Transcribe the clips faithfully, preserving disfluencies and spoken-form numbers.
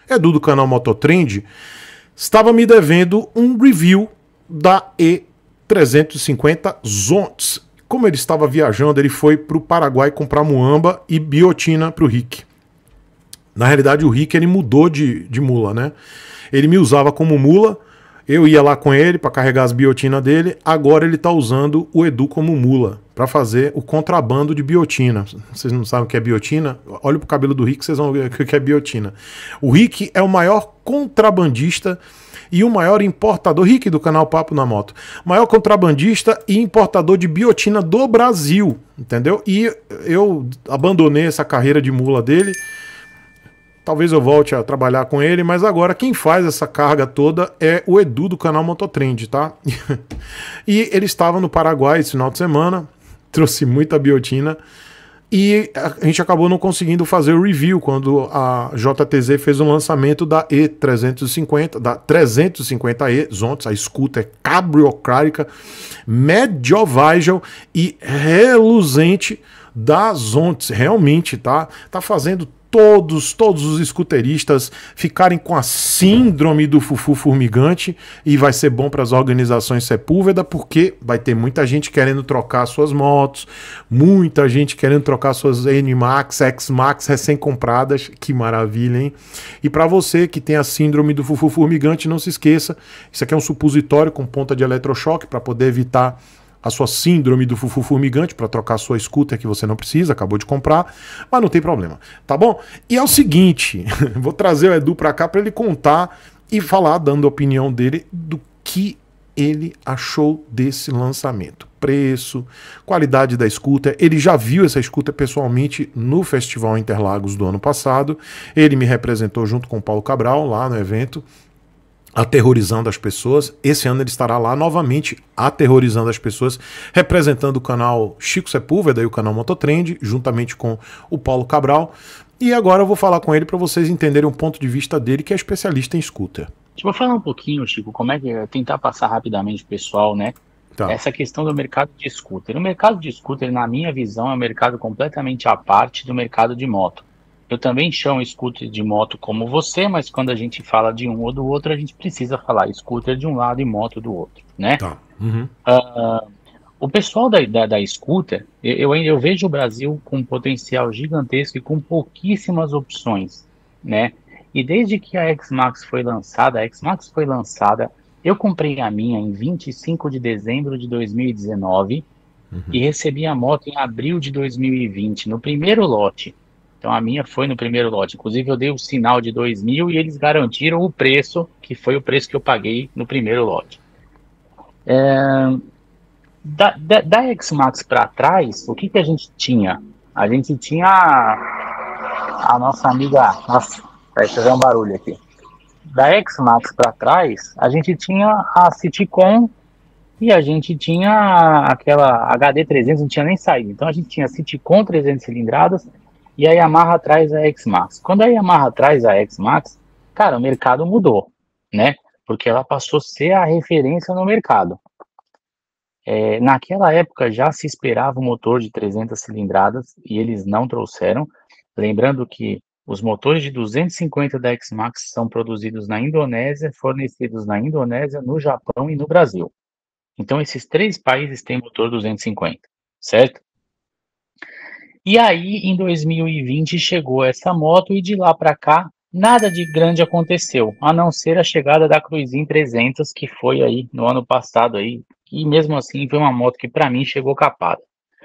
Edu do canal Mototrend estava me devendo um review da E trezentos e cinquenta Zontes. Como ele estava viajando, ele foi para o Paraguai comprar muamba e biotina para o Rick. Na realidade, o Rick ele mudou de, de mula, né? Ele me usava como mula, eu ia lá com ele para carregar as biotinas dele, agora ele está usando o Edu como mula para fazer o contrabando de biotina. Vocês não sabem o que é biotina? Olha pro cabelo do Rick, vocês vão ver o que é biotina. O Rick é o maior contrabandista e o maior importador, Rick do canal Papo na Moto, maior contrabandista e importador de biotina do Brasil, entendeu? E eu abandonei essa carreira de mula dele. Talvez eu volte a trabalhar com ele, mas agora quem faz essa carga toda é o Edu do canal Mototrend, tá? E ele estava no Paraguai esse final de semana, trouxe muita biotina e a gente acabou não conseguindo fazer o review quando a J T Z fez o lançamento da E trezentos e cinquenta, da trezentos e cinquenta E Zontes, a scooter cabriocrática, medieval e reluzente da Zontes, realmente, tá? Tá fazendo todos, todos os escuteristas ficarem com a síndrome do fufu formigante, e vai ser bom para as organizações Sepúlveda, porque vai ter muita gente querendo trocar suas motos, muita gente querendo trocar suas N Max, X Max recém-compradas, que maravilha, hein? E para você que tem a síndrome do fufu formigante, não se esqueça, isso aqui é um supositório com ponta de eletrochoque para poder evitar a sua síndrome do fufu formigante, para trocar a sua scooter que você não precisa, acabou de comprar, mas não tem problema, tá bom? E é o seguinte, vou trazer o Edu para cá para ele contar e falar, dando a opinião dele, do que ele achou desse lançamento. Preço, qualidade da scooter. Ele já viu essa scooter pessoalmente no Festival Interlagos do ano passado, ele me representou junto com o Paulo Cabral lá no evento, aterrorizando as pessoas. Esse ano ele estará lá novamente aterrorizando as pessoas, representando o canal Chico Sepúlveda e o canal Mototrend, juntamente com o Paulo Cabral. E agora eu vou falar com ele para vocês entenderem o ponto de vista dele, que é especialista em scooter. Deixa eu falar um pouquinho, Chico, como é que é, tentar passar rapidamente pro pessoal, né? Tá. Essa questão do mercado de scooter. O mercado de scooter, na minha visão, é um mercado completamente à parte do mercado de moto. Eu também chamo scooter de moto como você, mas quando a gente fala de um ou do outro, a gente precisa falar scooter de um lado e moto do outro, né? Tá. Uhum. Uh, o pessoal da, da, da scooter, eu, eu, eu vejo o Brasil com um potencial gigantesco e com pouquíssimas opções, né? E desde que a X-Max foi lançada, a X-Max foi lançada, eu comprei a minha em vinte e cinco de dezembro de dois mil e dezenove, uhum, e recebi a moto em abril de dois mil e vinte, no primeiro lote. Então a minha foi no primeiro lote. Inclusive eu dei o sinal de dois mil e eles garantiram o preço, que foi o preço que eu paguei no primeiro lote. É, da, da, da X-Max para trás, o que, que a gente tinha? A gente tinha a, a nossa amiga... Nossa, vai fazer um barulho aqui. Da X-Max para trás, a gente tinha a Citicon e a gente tinha aquela H D trezentos, não tinha nem saído. Então a gente tinha a Citicon trezentas cilindradas e a Yamaha traz a X-Max. Quando a Yamaha traz a X-Max, cara, o mercado mudou, né? Porque ela passou a ser a referência no mercado. É, naquela época já se esperava um motor de trezentas cilindradas e eles não trouxeram. Lembrando que os motores de duzentos e cinquenta da X-Max são produzidos na Indonésia, fornecidos na Indonésia, no Japão e no Brasil. Então esses três países têm motor duzentos e cinquenta, certo? E aí, em dois mil e vinte, chegou essa moto e de lá para cá, nada de grande aconteceu, a não ser a chegada da Cruisin trezentos, que foi aí no ano passado, aí, e mesmo assim foi uma moto que para mim chegou capada.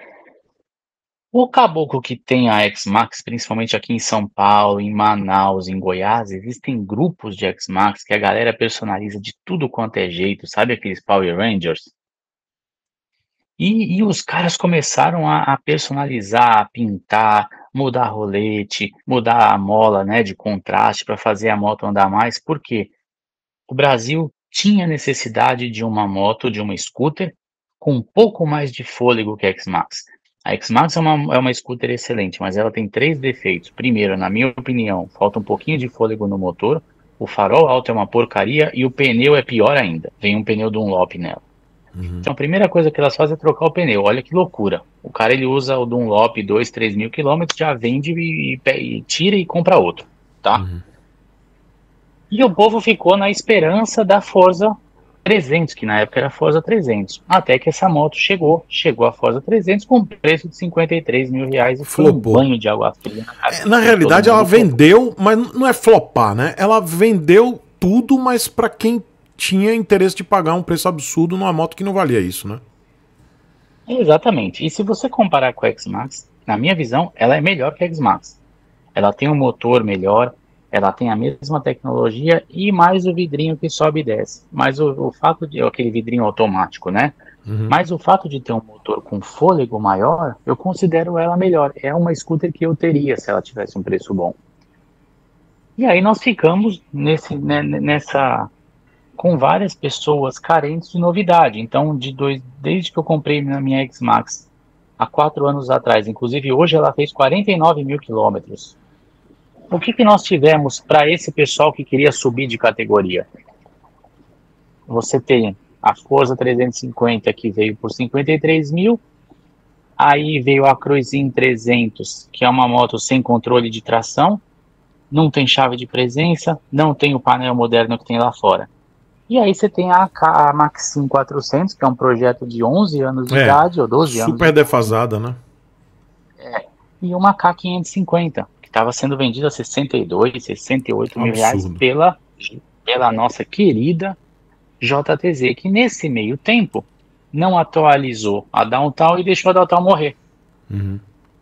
O caboclo que tem a X-Max, principalmente aqui em São Paulo, em Manaus, em Goiás, existem grupos de X-Max que a galera personaliza de tudo quanto é jeito, sabe aqueles Power Rangers? E, e os caras começaram a, a personalizar, a pintar, mudar rolete, mudar a mola, né, de contraste para fazer a moto andar mais, porque o Brasil tinha necessidade de uma moto, de uma scooter, com um pouco mais de fôlego que a X-Max. A X-Max é uma, é uma scooter excelente, mas ela tem três defeitos. Primeiro, na minha opinião, falta um pouquinho de fôlego no motor, o farol alto é uma porcaria e o pneu é pior ainda. Vem um pneu Dunlop nela. Uhum. Então a primeira coisa que elas fazem é trocar o pneu. Olha que loucura. O cara ele usa o Dunlop dois, três mil quilômetros, já vende e, e, e tira e compra outro, tá? Uhum. E o povo ficou na esperança da Forza trezentos, que na época era Forza trezentos. Até que essa moto chegou. Chegou a Forza trezentos com preço de cinquenta e três mil reais e foi um banho de água fria. É, na realidade, ela vendeu, mas não é flopar, né? Ela vendeu tudo, mas para quem tinha interesse de pagar um preço absurdo numa moto que não valia isso, né? Exatamente. E se você comparar com a X-Max, na minha visão, ela é melhor que a X-Max. Ela tem um motor melhor, ela tem a mesma tecnologia e mais o vidrinho que sobe e desce. Mas o, o fato de... aquele vidrinho automático, né? Uhum. Mas o fato de ter um motor com fôlego maior, eu considero ela melhor. É uma scooter que eu teria se ela tivesse um preço bom. E aí nós ficamos nesse, né, nessa... com várias pessoas carentes de novidade. Então, de dois, desde que eu comprei na minha X-Max há quatro anos atrás, inclusive hoje ela fez quarenta e nove mil quilômetros. O que, que nós tivemos para esse pessoal que queria subir de categoria? Você tem a Forza trezentos e cinquenta, que veio por cinquenta e três mil, aí veio a Cruisin trezentos, que é uma moto sem controle de tração, não tem chave de presença, não tem o painel moderno que tem lá fora. E aí você tem a, a Maxim quatrocentos, que é um projeto de onze anos de é, idade, ou doze anos. Super defasada, né? É, e uma K quinhentos e cinquenta, que estava sendo vendida a sessenta e dois, sessenta e oito mil reais pela, pela nossa querida J T Z, que nesse meio tempo não atualizou a Downtown e deixou a Downtown morrer. Uhum.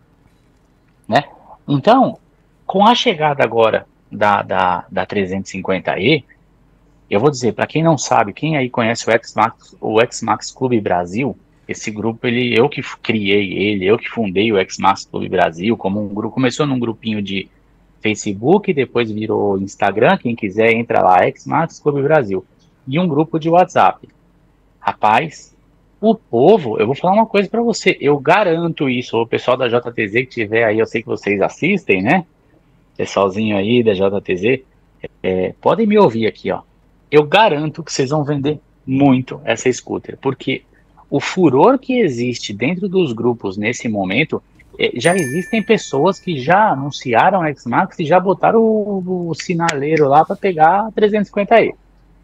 Né? Então, com a chegada agora da, da, da trezentos e cinquenta E, eu vou dizer, para quem não sabe, quem aí conhece o X-Max, o X-Max Clube Brasil, esse grupo, ele, eu que criei ele, eu que fundei o X-Max Clube Brasil, como um grupo, começou num grupinho de Facebook, depois virou Instagram, quem quiser entra lá, X-Max Clube Brasil, e um grupo de WhatsApp. Rapaz, o povo, eu vou falar uma coisa para você, eu garanto isso, o pessoal da J T Z que tiver aí, eu sei que vocês assistem, né? Pessoalzinho aí da J T Z, é, podem me ouvir aqui, ó. Eu garanto que vocês vão vender muito essa scooter, porque o furor que existe dentro dos grupos nesse momento, é, já existem pessoas que já anunciaram a X-Max e já botaram o, o sinaleiro lá para pegar a trezentos e cinquenta E.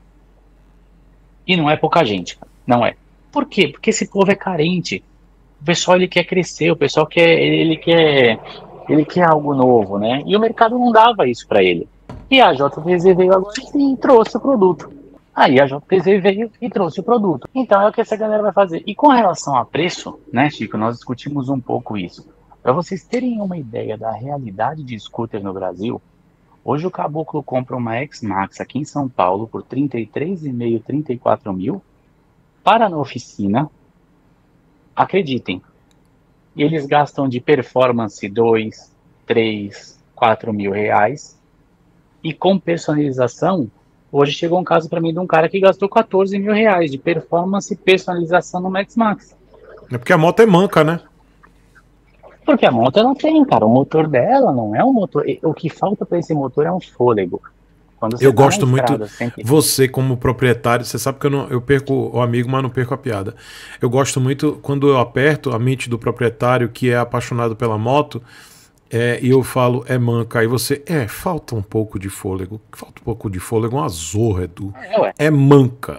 E não é pouca gente, não é. Por quê? Porque esse povo é carente. O pessoal ele quer crescer, o pessoal quer, ele quer, ele quer algo novo, né? E o mercado não dava isso para ele. E a J T Z veio agora e trouxe o produto. Aí a J T Z veio e trouxe o produto. Então é o que essa galera vai fazer. E com relação a preço, né, Chico, nós discutimos um pouco isso. Para vocês terem uma ideia da realidade de scooter no Brasil, hoje o caboclo compra uma X-Max aqui em São Paulo por trinta e três mil e meio, trinta e quatro mil, para na oficina, acreditem, eles gastam de performance dois, três, quatro mil reais, e com personalização, hoje chegou um caso para mim de um cara que gastou quatorze mil reais de performance e personalização no X-Max. É porque a moto é manca, né? Porque a moto ela tem, cara, o motor dela não é um motor, o que falta para esse motor é um fôlego. Quando você eu tá gosto muito, estrada, sempre... você como proprietário, você sabe que eu, não, eu perco o amigo, mas não perco a piada. Eu gosto muito quando eu aperto a mente do proprietário que é apaixonado pela moto, é, e eu falo, é manca, aí você, é, falta um pouco de fôlego, falta um pouco de fôlego, uma zorra, Edu, é, é manca.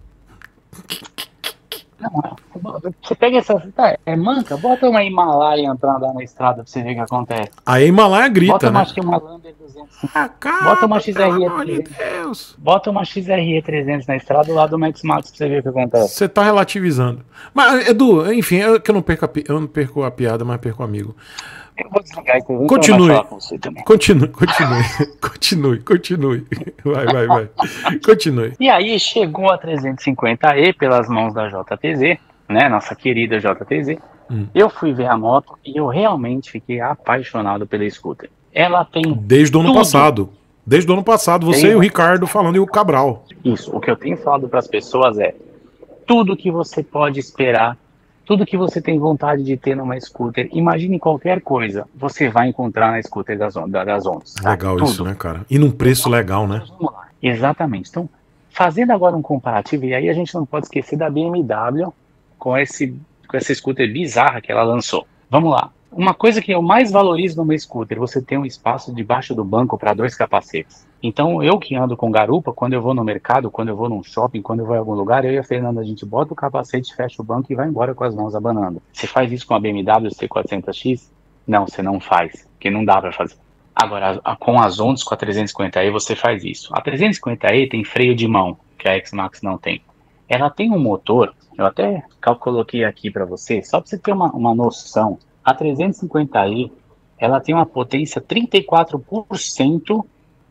Não, você pega essa, tá, é manca, bota uma Himalaia pra andar na estrada pra você ver o que acontece. A Himalaia grita, bota uma, né? Uma Lander duzentos, ah, cara, bota uma X R E trezentos, Deus. Bota uma X R E trezentos na estrada do lado do Max Max pra você ver o que acontece. Você tá relativizando. Mas, Edu, enfim, eu, que eu, não perco a, eu não perco a piada, mas perco o amigo. Eu vou desligar e eu continue, falar com você também. Continue, continue, continue, continue. Vai, vai, vai. Continue. E aí chegou a trezentos e cinquenta E pelas mãos da J T Z, né? Nossa querida J T Z. Hum. Eu fui ver a moto e eu realmente fiquei apaixonado pela scooter. Ela tem desde o ano tudo. passado. Desde o ano passado, você tem... e o Ricardo falando e o Cabral. Isso, o que eu tenho falado para as pessoas é tudo que você pode esperar. Tudo que você tem vontade de ter numa scooter, imagine qualquer coisa, você vai encontrar na scooter das, das Ondas. Tá? Legal Tudo. Isso, né, cara? E num preço legal, né? Vamos lá. Exatamente. Então, fazendo agora um comparativo, e aí a gente não pode esquecer da B M W com, esse, com essa scooter bizarra que ela lançou. Vamos lá. Uma coisa que eu mais valorizo numa scooter, você tem um espaço debaixo do banco para dois capacetes. Então, eu que ando com garupa, quando eu vou no mercado, quando eu vou num shopping, quando eu vou em algum lugar, eu e a Fernanda, a gente bota o capacete, fecha o banco e vai embora com as mãos abanando. Você faz isso com a B M W C quatrocentos X? Não, você não faz, porque não dá para fazer. Agora, a, com as Ondas, com a trezentos e cinquenta e, você faz isso. A trezentos e cinquenta e tem freio de mão, que a X-Max não tem. Ela tem um motor, eu até coloquei aqui para você, só para você ter uma, uma noção. A trezentos e cinquenta e, ela tem uma potência trinta e quatro por cento.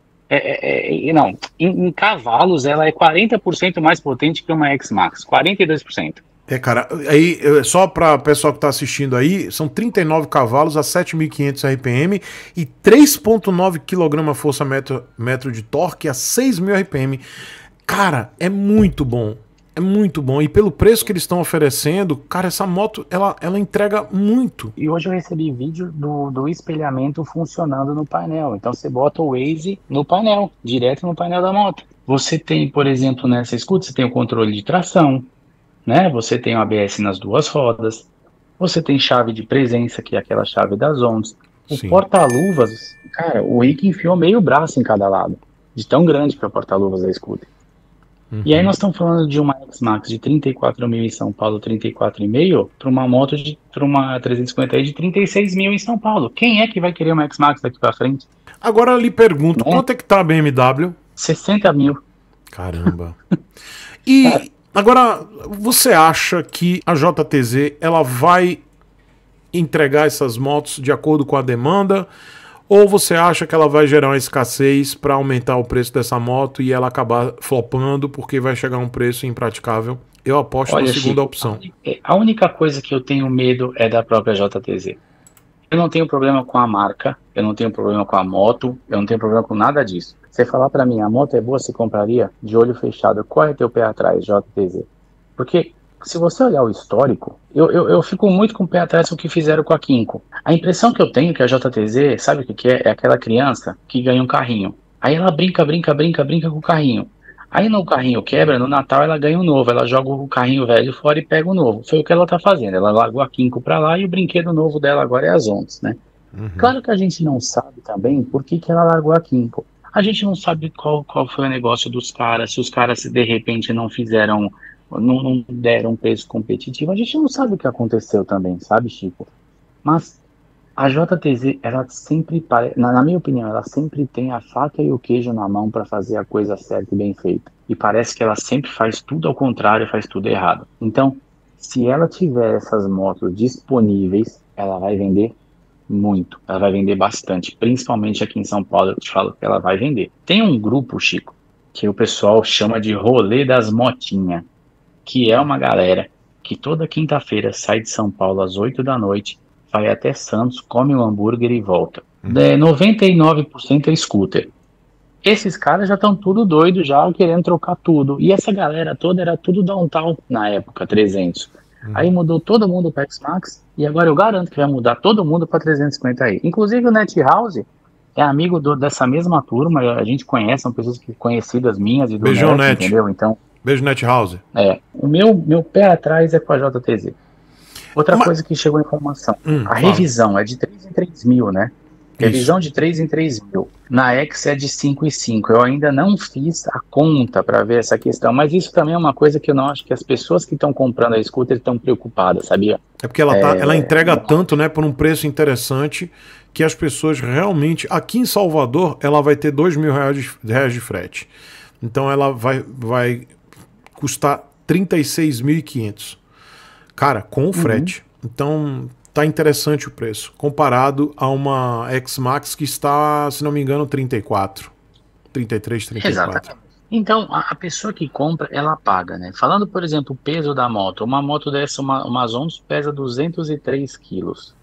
É, é, é, não, em, em cavalos ela é quarenta por cento mais potente que uma X-Max, quarenta e dois por cento. É, cara, aí, só para o pessoal que está assistindo aí, são trinta e nove cavalos a sete mil e quinhentos R P M e três vírgula nove quilograma-força metro, metro de torque a seis mil R P M. Cara, é muito bom. É muito bom. E pelo preço que eles estão oferecendo, cara, essa moto, ela, ela entrega muito. E hoje eu recebi vídeo do, do espelhamento funcionando no painel. Então você bota o Waze no painel, direto no painel da moto. Você tem, por exemplo, nessa scooter, você tem o controle de tração, né? Você tem o A B S nas duas rodas. Você tem chave de presença, que é aquela chave das Ondas. O porta-luvas, cara, o Rick enfiou meio braço em cada lado. De tão grande que é o porta-luvas da scooter. Uhum. E aí nós estamos falando de uma X-Max de trinta e quatro mil em São Paulo, trinta e quatro vírgula cinco, para uma moto de para uma trezentos e cinquenta i de trinta e seis mil em São Paulo. Quem é que vai querer uma X-Max daqui para frente? Agora eu lhe pergunto, né? Quanto é que tá a B M W? sessenta mil. Caramba. E agora, você acha que a J T Z ela vai entregar essas motos de acordo com a demanda? Ou você acha que ela vai gerar uma escassez para aumentar o preço dessa moto e ela acabar flopando porque vai chegar a um preço impraticável? Eu aposto Olha, na segunda Chico, opção. A única coisa que eu tenho medo é da própria J T Z. Eu não tenho problema com a marca, eu não tenho problema com a moto, eu não tenho problema com nada disso. Você falar para mim, a moto é boa, você compraria? De olho fechado, corre teu pé atrás, J T Z. Porque se você olhar o histórico, eu, eu, eu fico muito com o pé atrás com o que fizeram com a Kinko. A impressão que eu tenho é que a J T Z, sabe o que, que é? É aquela criança que ganha um carrinho. Aí ela brinca, brinca, brinca, brinca com o carrinho. Aí no carrinho quebra, no Natal ela ganha um novo. Ela joga o carrinho velho fora e pega o novo. Foi o que ela tá fazendo. Ela largou a Kinko pra lá e o brinquedo novo dela agora é as Ondas, né? Uhum. Claro que a gente não sabe também por que, que ela largou a Kinko. A gente não sabe qual, qual foi o negócio dos caras, se os caras de repente não fizeram... Não, não deram um preço competitivo, a gente não sabe o que aconteceu também, sabe, Chico? Mas a J T Z, ela sempre, na, na minha opinião, ela sempre tem a faca e o queijo na mão para fazer a coisa certa e bem feita. E parece que ela sempre faz tudo ao contrário, faz tudo errado. Então, se ela tiver essas motos disponíveis, ela vai vender muito, ela vai vender bastante, principalmente aqui em São Paulo, eu te falo que ela vai vender. Tem um grupo, Chico, que o pessoal chama de Rolê das Motinhas, que é uma galera que toda quinta-feira sai de São Paulo às oito da noite, vai até Santos, come um hambúrguer e volta. Uhum. É, noventa e nove por cento é scooter. Esses caras já estão tudo doidos, já querendo trocar tudo. E essa galera toda era tudo downtown na época, trezentos. Uhum. Aí mudou todo mundo para X-Max, e agora eu garanto que vai mudar todo mundo para trezentos e cinquenta i. Inclusive o Net House é amigo do, dessa mesma turma, a gente conhece, são pessoas que, conhecidas minhas e do Beijão, Net, Net, entendeu? Então... Beijo, Net House. É, o meu, meu pé atrás é com a J T Z. Outra Mas... coisa que chegou a informação, hum, a fala. revisão é de três em três mil, né? Revisão Isso. de três em três mil. Na X é de cinco em cinco. Eu ainda não fiz a conta para ver essa questão, mas isso também é uma coisa que eu não acho que as pessoas que estão comprando a scooter estão preocupadas, sabia? É porque ela, tá, é... ela entrega tanto, né, por um preço interessante, que as pessoas realmente... Aqui em Salvador, ela vai ter dois mil reais de, reais de frete. Então ela vai... vai custar trinta e seis mil e quinhentos. Cara, com o frete. Uhum. Então, tá interessante o preço. Comparado a uma X-Max que está, se não me engano, trinta e quatro. trinta e três, trinta e quatro. Exatamente. Então, a pessoa que compra, ela paga, né? Falando, por exemplo, o peso da moto. Uma moto dessa, uma, uma Ondas, pesa duzentos e três quilos.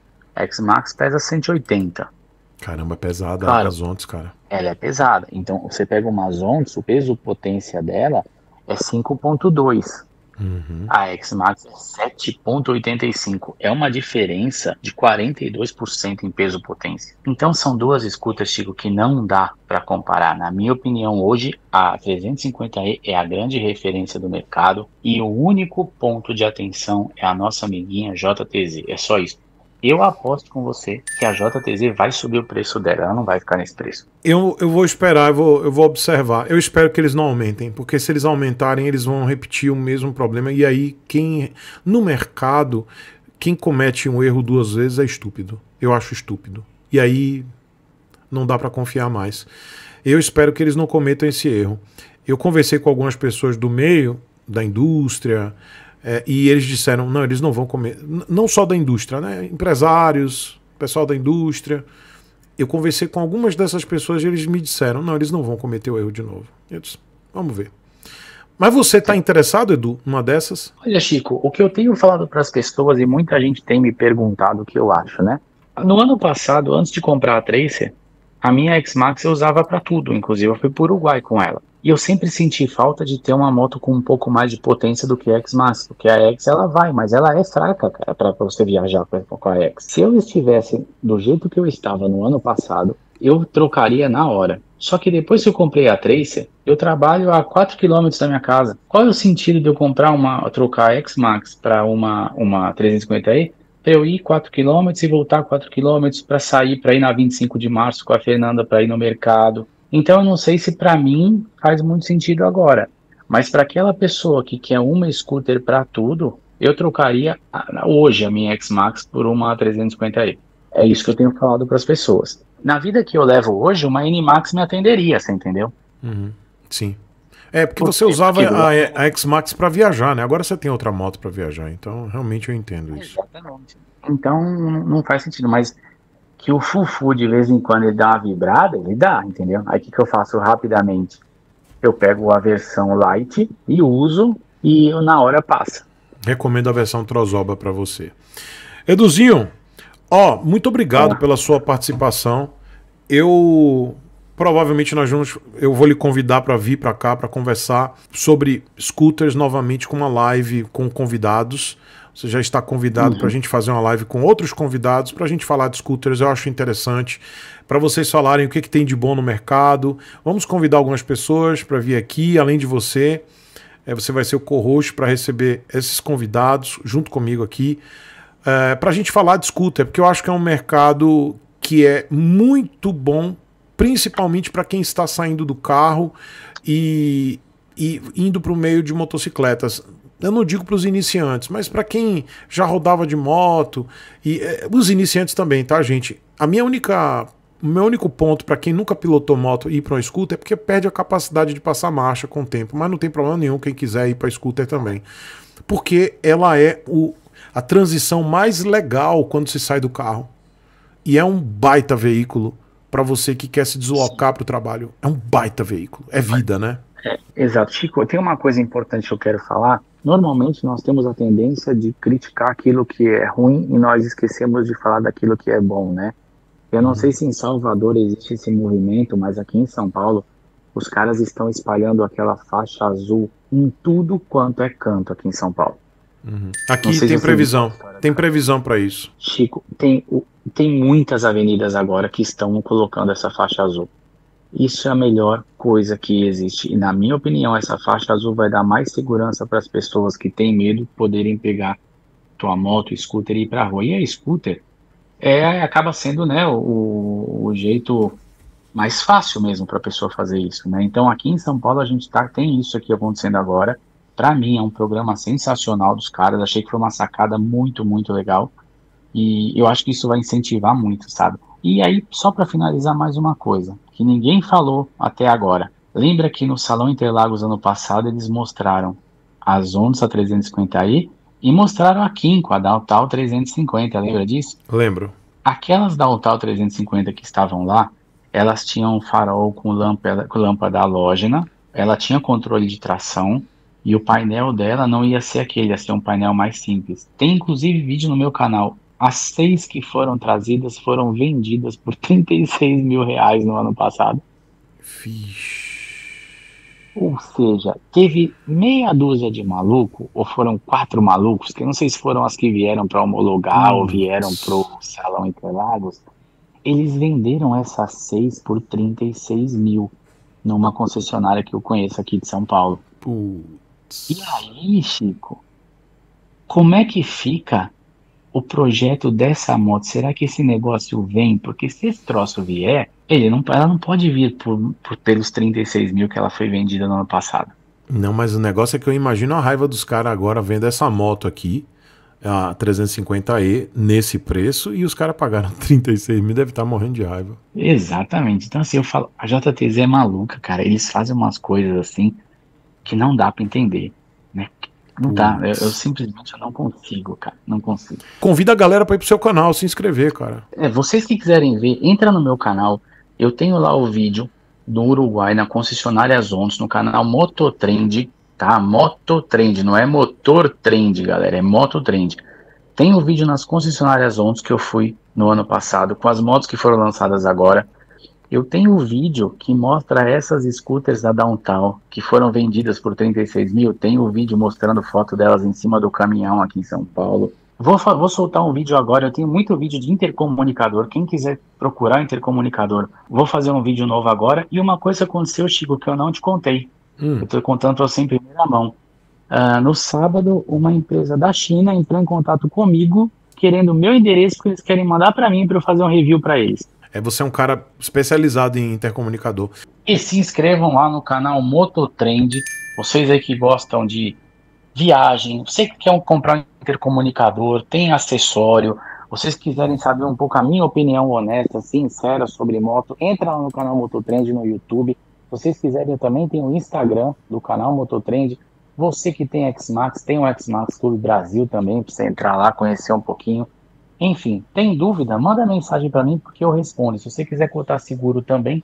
A X-Max pesa cento e oitenta. Caramba, é pesada claro, a Ondas, cara. Ela é pesada. Então, você pega uma Ondas, o peso potência dela é cinco ponto dois. Uhum. A X-Max é sete ponto oitenta e cinco. É uma diferença de quarenta e dois por cento em peso potência. Então são duas scooters, Chico, que não dá para comparar. Na minha opinião, hoje a trezentos e cinquenta i é a grande referência do mercado e o único ponto de atenção é a nossa amiguinha J T Z. É só isso. Eu aposto com você que a J T Z vai subir o preço dela, ela não vai ficar nesse preço. Eu, eu vou esperar, eu vou, eu vou observar. Eu espero que eles não aumentem, porque se eles aumentarem, eles vão repetir o mesmo problema. E aí, quem no mercado, quem comete um erro duas vezes é estúpido. Eu acho estúpido. E aí, não dá para confiar mais. Eu espero que eles não cometam esse erro. Eu conversei com algumas pessoas do meio, da indústria, é, e eles disseram, não, eles não vão comer, não só da indústria, né? Empresários, pessoal da indústria. Eu conversei com algumas dessas pessoas e eles me disseram, não, eles não vão cometer o erro de novo. Eu disse, vamos ver. Mas você está interessado, Edu, numa dessas? Olha, Chico, o que eu tenho falado para as pessoas, e muita gente tem me perguntado o que eu acho, né? No ano passado, antes de comprar a Tracer, a minha X-Max eu usava para tudo, inclusive eu fui para o Uruguai com ela. E eu sempre senti falta de ter uma moto com um pouco mais de potência do que a X-Max, porque a X ela vai, mas ela é fraca, cara, para você viajar com a X. Se eu estivesse do jeito que eu estava no ano passado, eu trocaria na hora. Só que depois que eu comprei a Tracer, eu trabalho a quatro quilômetros da minha casa. Qual é o sentido de eu comprar uma, trocar a X-Max para uma, uma trezentos e cinquenta i? Para eu ir quatro quilômetros e voltar quatro quilômetros para sair, para ir na vinte e cinco de março com a Fernanda para ir no mercado. Então eu não sei se para mim faz muito sentido agora, mas para aquela pessoa que quer uma scooter para tudo, eu trocaria hoje a minha X-Max por uma trezentos e cinquenta i. É isso que eu tenho falado para as pessoas. Na vida que eu levo hoje, uma N-Max me atenderia, você entendeu? Uhum, sim. É, porque Por você usava porque a, a X-Max para viajar, né? Agora você tem outra moto para viajar, então realmente eu entendo isso. Exatamente. Então não faz sentido, mas que o Fufu de vez em quando ele dá uma vibrada, ele dá, entendeu? Aí o que, que eu faço rapidamente? Eu pego a versão light e uso e na hora passa. Recomendo a versão Trozoba para você. Eduzinho, ó, muito obrigado ah. pela sua participação. Eu provavelmente nós vamos, eu vou lhe convidar para vir para cá para conversar sobre scooters novamente com uma live com convidados. Você já está convidado uhum. para a gente fazer uma live com outros convidados, para a gente falar de scooters, eu acho interessante, para vocês falarem o que, que tem de bom no mercado. Vamos convidar algumas pessoas para vir aqui, além de você. É, você vai ser o co-host para receber esses convidados junto comigo aqui, é, para a gente falar de scooter, porque eu acho que é um mercado que é muito bom, principalmente para quem está saindo do carro e, e indo para o meio de motocicletas. Eu não digo para os iniciantes, mas para quem já rodava de moto, e é, os iniciantes também, tá, gente? A minha única, o meu único ponto para quem nunca pilotou moto e ir para um scooter é porque perde a capacidade de passar marcha com o tempo, mas não tem problema nenhum quem quiser ir para scooter também. Porque ela é o, a transição mais legal quando se sai do carro. E é um baita veículo para você que quer se deslocar para o trabalho. É um baita veículo. É vida, né? É, exato. Chico, tem uma coisa importante que eu quero falar. Normalmente nós temos a tendência de criticar aquilo que é ruim e nós esquecemos de falar daquilo que é bom, né? Eu não uhum. sei se em Salvador existe esse movimento, mas aqui em São Paulo os caras estão espalhando aquela faixa azul em tudo quanto é canto aqui em São Paulo. Uhum. Aqui tem previsão, tem previsão para isso. Chico, tem, tem muitas avenidas agora que estão colocando essa faixa azul. Isso é a melhor coisa que existe. E na minha opinião, essa faixa azul vai dar mais segurança para as pessoas que têm medo poderem pegar tua moto, scooter e ir para a rua. E a scooter é, acaba sendo, né, o, o jeito mais fácil mesmo para a pessoa fazer isso, né? Então aqui em São Paulo a gente tá, tem isso aqui acontecendo agora. Para mim é um programa sensacional dos caras. Achei que foi uma sacada muito, muito legal. E eu acho que isso vai incentivar muito, sabe? E aí, só para finalizar mais uma coisa, que ninguém falou até agora. Lembra que no Salão Interlagos ano passado eles mostraram as Ondas trezentos e cinquenta i e mostraram a Kinko, a Downtown trezentos e cinquenta, lembra disso? Lembro. Aquelas Downtown trezentos e cinquenta que estavam lá, elas tinham um farol com lâmpada, com lâmpada halógena, ela tinha controle de tração e o painel dela não ia ser aquele, ia ser um painel mais simples. Tem inclusive vídeo no meu canal. As seis que foram trazidas foram vendidas por trinta e seis mil reais no ano passado. Vixe. Ou seja, teve meia dúzia de maluco, ou foram quatro malucos, que eu não sei se foram as que vieram para homologar hum. ou vieram para o Salão Interlagos. Eles venderam essas seis por trinta e seis mil numa concessionária que eu conheço aqui de São Paulo. Putz. E aí, Chico, como é que fica o projeto dessa moto, será que esse negócio vem? Porque se esse troço vier, ele não, ela não pode vir por, por pelos trinta e seis mil que ela foi vendida no ano passado. Não, mas o negócio é que eu imagino a raiva dos caras agora vendo essa moto aqui, a trezentos e cinquenta E, nesse preço, e os caras pagaram trinta e seis mil, deve estar morrendo de raiva. Exatamente. Então, assim, eu falo, a J T Z é maluca, cara. Eles fazem umas coisas assim que não dá pra entender, né? Não dá. Eu, eu simplesmente eu não consigo, cara. Não consigo. Convida a galera pra ir pro seu canal, se inscrever, cara. É, vocês que quiserem ver, entra no meu canal. Eu tenho lá o vídeo do Uruguai na concessionária Zontes, no canal Mototrend, tá? Mototrend, não é Motor Trend, galera, é Mototrend. Tem o vídeo nas concessionárias Zontes que eu fui no ano passado, com as motos que foram lançadas agora. Eu tenho o vídeo que mostra essas scooters da Downtown, que foram vendidas por trinta e seis mil. Tem o vídeo mostrando foto delas em cima do caminhão aqui em São Paulo. Vou, vou soltar um vídeo agora, eu tenho muito vídeo de intercomunicador, quem quiser procurar intercomunicador, vou fazer um vídeo novo agora. E uma coisa aconteceu, Chico, que eu não te contei, hum. eu estou contando para você em primeira mão. Uh, no sábado, uma empresa da China entrou em contato comigo, querendo o meu endereço, porque eles querem mandar para mim para eu fazer um review para eles. É, você é um cara especializado em intercomunicador. E se inscrevam lá no canal Mototrend, vocês aí que gostam de viagem, você que quer comprar um intercomunicador, tem acessório, vocês quiserem saber um pouco a minha opinião honesta, sincera sobre moto, entra lá no canal Mototrend no YouTube. Se vocês quiserem, eu também tenho o Instagram do canal Mototrend. Você que tem X-Max, tem o X-Max Clube Brasil também, para você entrar lá, conhecer um pouquinho. Enfim, tem dúvida? Manda mensagem para mim porque eu respondo. Se você quiser cotar seguro também,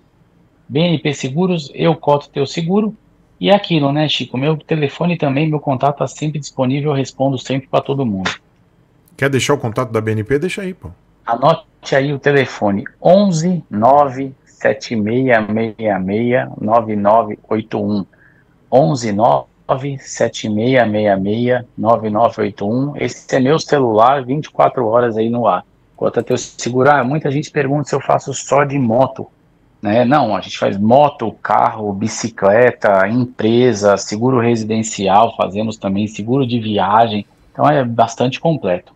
B N P Seguros, eu coto teu seguro. E é aquilo, né, Chico? Meu telefone também, meu contato está sempre disponível, eu respondo sempre para todo mundo. Quer deixar o contato da B N P? Deixa aí, pô. Anote aí o telefone: onze nove sete seis seis seis nove nove oito um. onze nove sete seis seis seis nove nove oito um. Esse é meu celular, vinte e quatro horas aí no ar. Quanto a teu seguro, ah, muita gente pergunta se eu faço só de moto. Né? Não, a gente faz moto, carro, bicicleta, empresa, seguro residencial, fazemos também seguro de viagem, então é bastante completo.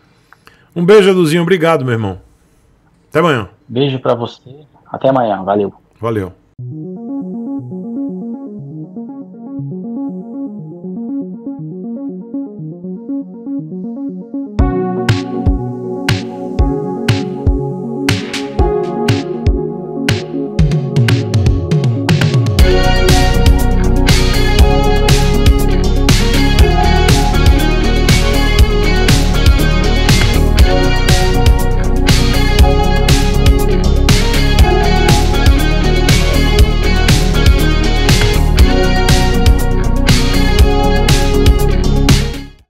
Um beijo, Eduzinho, obrigado, meu irmão. Até amanhã. Beijo para você, até amanhã, valeu. Valeu.